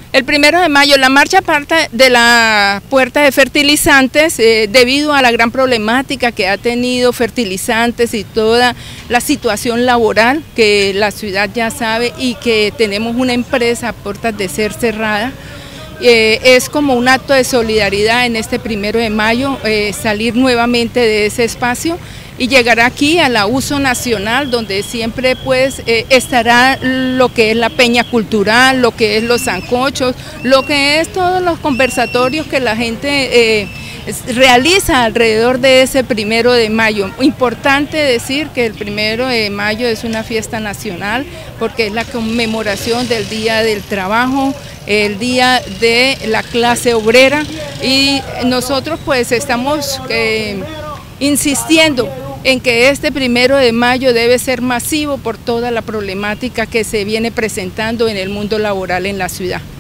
El 1 de mayo, la marcha parte de la puerta de fertilizantes debido a la gran problemática que ha tenido fertilizantes y toda la situación laboral que la ciudad ya sabe y que tenemos una empresa a puertas de ser cerrada. Es como un acto de solidaridad en este 1 de mayo, salir nuevamente de ese espacio y llegar aquí a la uso nacional, donde siempre pues estará lo que es la peña cultural, lo que es los sancochos, lo que es todos los conversatorios que la gente realiza alrededor de ese 1 de mayo. Importante decir que el 1 de mayo es una fiesta nacional porque es la conmemoración del Día del Trabajo, el Día de la Clase Obrera, y nosotros pues estamos insistiendo en que este 1 de mayo debe ser masivo por toda la problemática que se viene presentando en el mundo laboral en la ciudad.